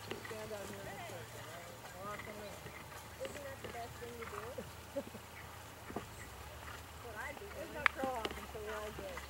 stand out here in the circle, right? Walk them in. Isn't that the best thing to do? What I do. There's no crow hopping, so we're all good.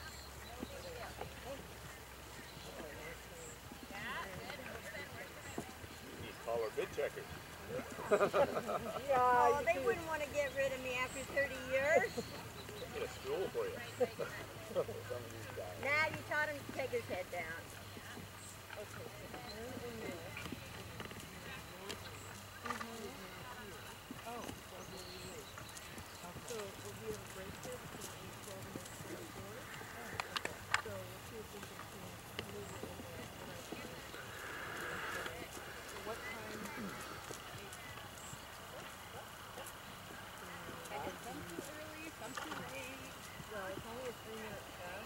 These taller bid checkers. Yeah, oh, they wouldn't want to get rid of me after 30 years. Get a stool for you. For some of these guys. Now you taught him to take his head down. Okay, so turn in there. Oh, so we'll be late. So will we have a break here between 8:12 and 8:24? So we'll see if we can move it in there. What time? Some too early, some too late. Well, it's only a 3-minute class.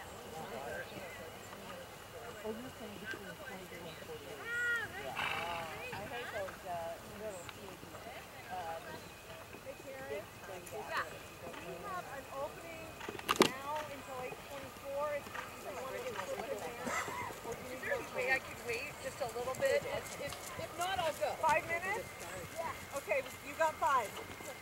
Oh, you're saying between 22 and 48. I hate those little kids. Hey, Karen. We have an opening now until 8:24. If you want to sit in there. Or do you need more I could wait just a little bit. If not, I'll go. 5 minutes? Yeah. Okay, you got 5.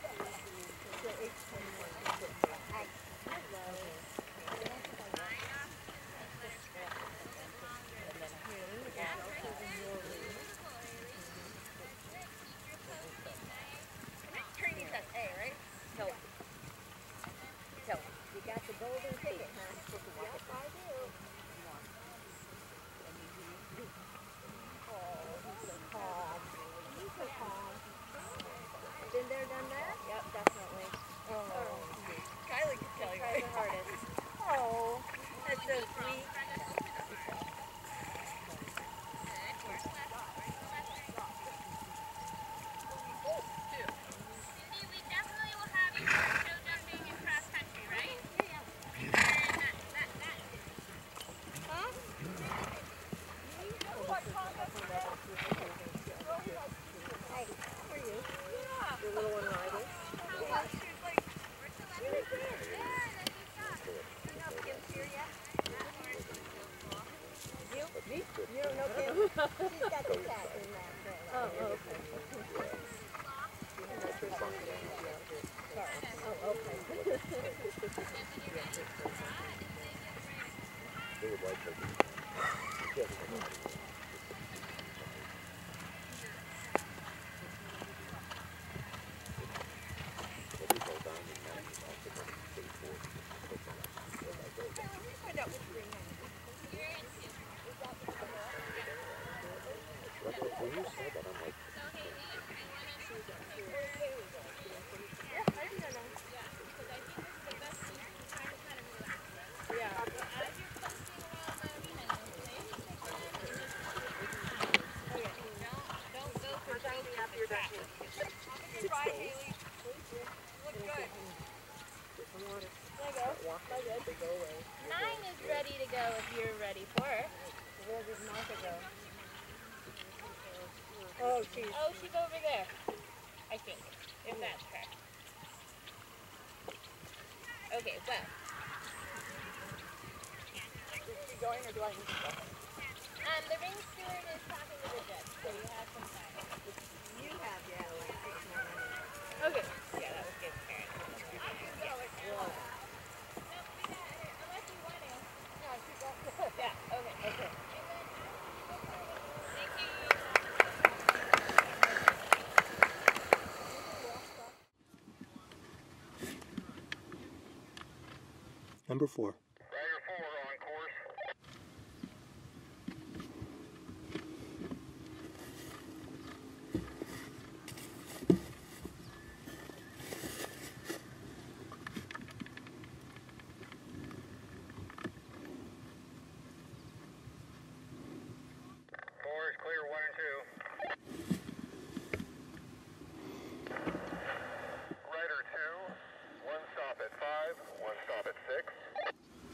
Training says A, right? No. You got the golden ticket, huh? Yep, I do. Oh, he's so calm. He's so calm. Been there, done that? Yep, definitely. Oh. Kylie can tell you. Try the hardest. Oh, that's so sweet. You don't know Kim? She's got the cat in that trailer. Oh, okay. Oh, okay. They would like to be. Find out which green one. When you said that, I'm like, Try, Haley. Look good. Walk my red, they go away. 9 is ready to go if you're ready for it. Where did Martha go? Oh, geez. Oh, she's over there. I think. If that's her. Okay, well. Is she going or do I need to go? The ring steward is talking to the judge, so you have some time. You have, yeah, like 6 more minutes. Okay. Yeah, that would give Karen. Unless you want to. No, she got Yeah, okay. Okay. Thank you. number 4. Rider 4 on course. Clear 1 and 2. Rider 2, 1 stop at 5, 1 stop at 6.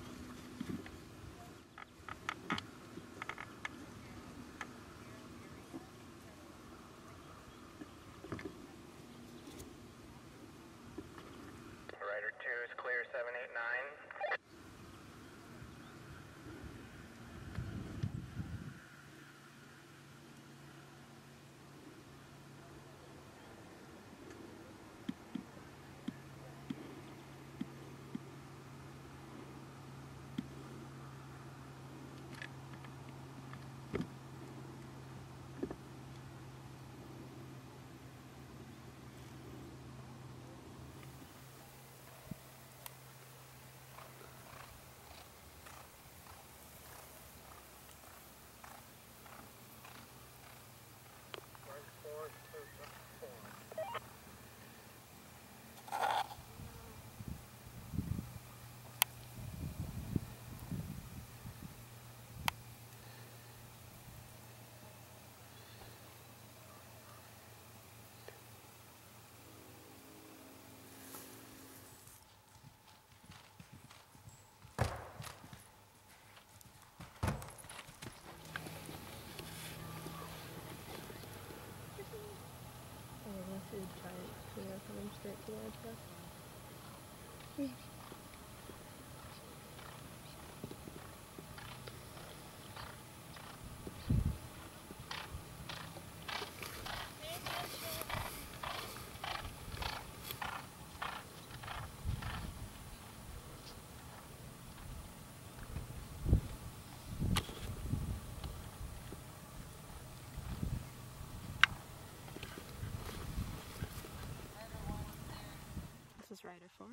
is rider 4.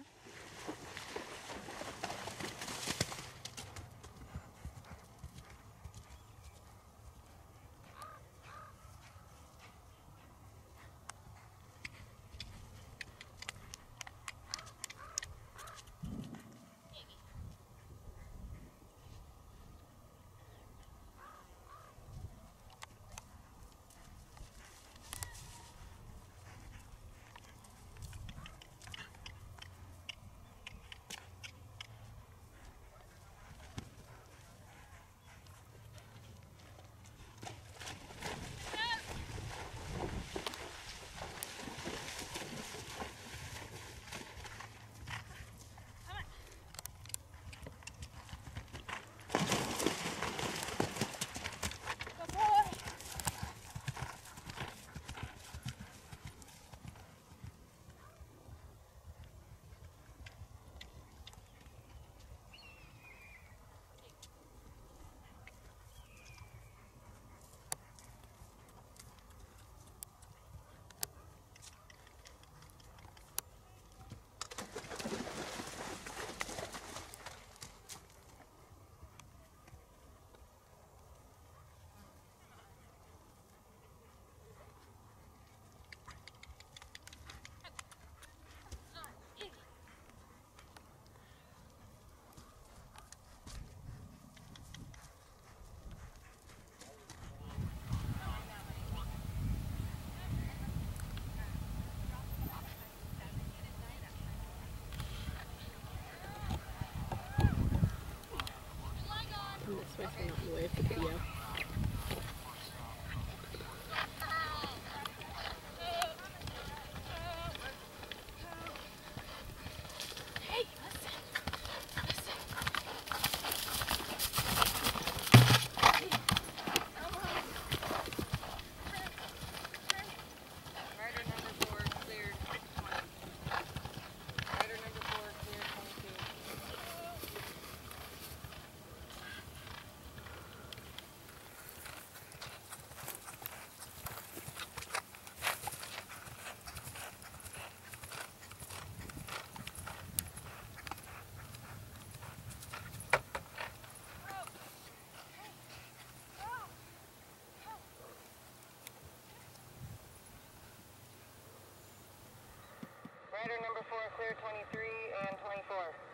This way so not in the way of the video. Hey, listen. Rider number 4 cleared 20. Rider number 4 cleared 22. Rider number 4 cleared 23 and 24.